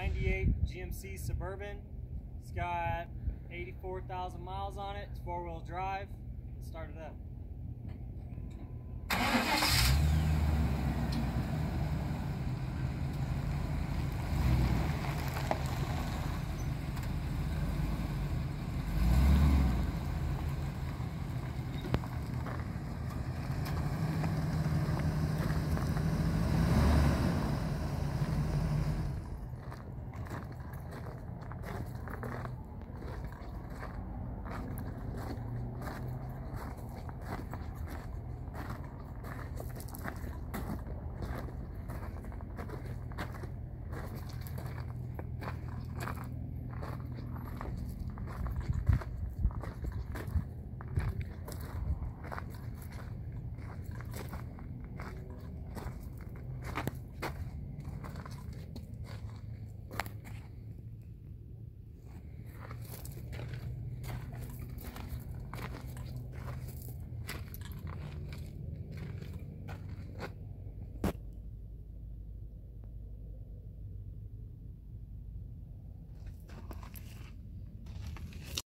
98 GMC Suburban. It's got 84,000 miles on it. It's four-wheel drive. Let's start it up.